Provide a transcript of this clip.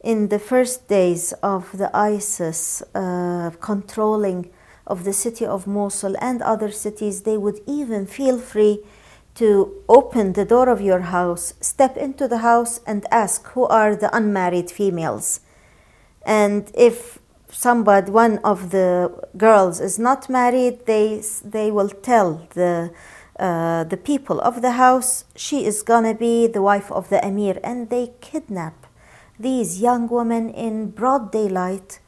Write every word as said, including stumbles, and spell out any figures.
in the first days of the ISIS uh, controlling of the city of Mosul and other cities, they would even feel free to open the door of your house, step into the house and ask who are the unmarried females. And if somebody, one of the girls is not married, they, they will tell the, uh, the people of the house, she is gonna be the wife of the emir, and they kidnap these young women in broad daylight